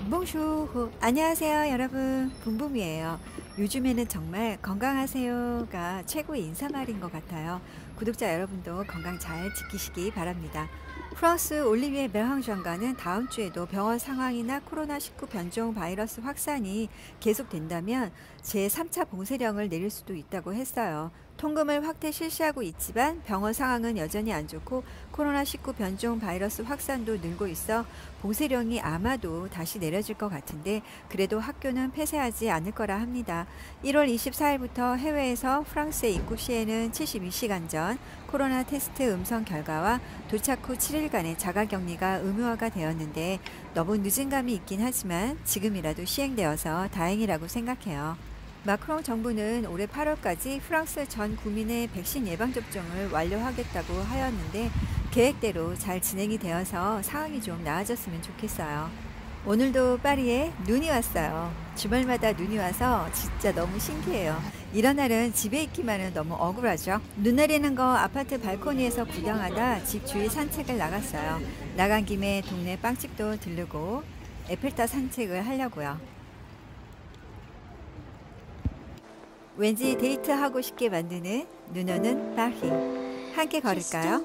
봉슈 안녕하세요 여러분, 붐붐이에요. 요즘에는 정말 건강하세요가 최고의 인사말인 것 같아요. 구독자 여러분도 건강 잘 지키시기 바랍니다. 프랑스 올리비에 베랑 장관은 다음 주에도 병원 상황이나 코로나19 변종 바이러스 확산이 계속된다면 제3차 봉쇄령을 내릴 수도 있다고 했어요. 통금을 확대 실시하고 있지만 병원 상황은 여전히 안 좋고 코로나19 변종 바이러스 확산도 늘고 있어 봉쇄령이 아마도 다시 내려질 것 같은데, 그래도 학교는 폐쇄하지 않을 거라 합니다. 1월 24일부터 해외에서 프랑스에 입국 시에는 72시간 전 코로나 테스트 음성 결과와 도착 후 7일간의 자가격리가 의무화가 되었는데, 너무 늦은 감이 있긴 하지만 지금이라도 시행되어서 다행이라고 생각해요. 마크롱 정부는 올해 8월까지 프랑스 전 국민의 백신 예방접종을 완료하겠다고 하였는데, 계획대로 잘 진행이 되어서 상황이 좀 나아졌으면 좋겠어요. 오늘도 파리에 눈이 왔어요. 주말마다 눈이 와서 진짜 너무 신기해요. 이런 날은 집에 있기만은 너무 억울하죠. 눈 내리는 거 아파트 발코니에서 구경하다 집 주위 산책을 나갔어요. 나간 김에 동네 빵집도 들르고 에펠탑 산책을 하려고요. 왠지 데이트하고 싶게 만드는 눈 오는 파리. 함께 걸을까요?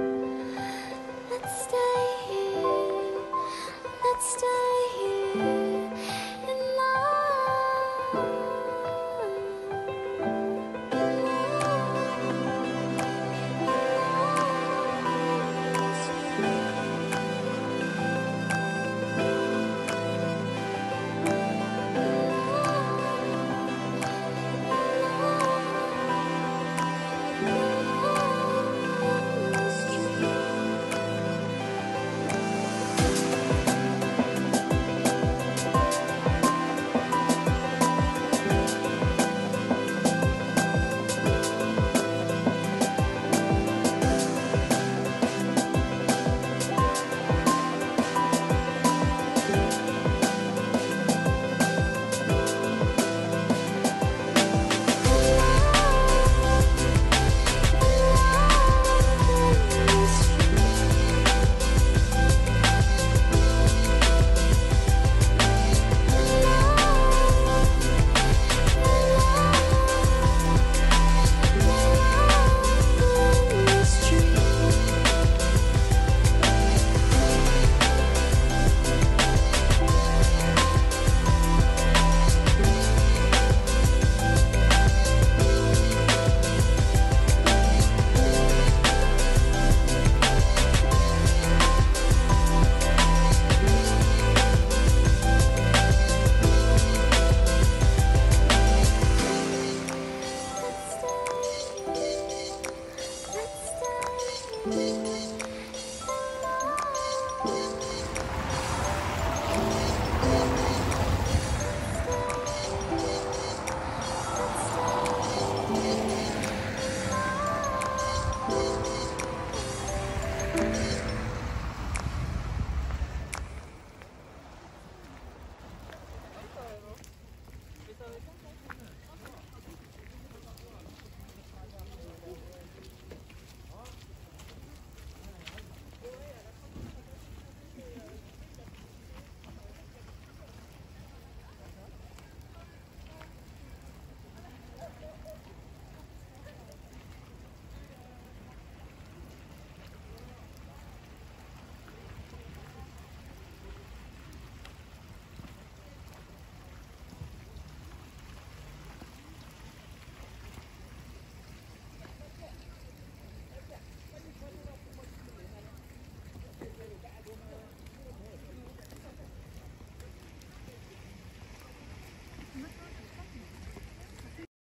Let's stay here.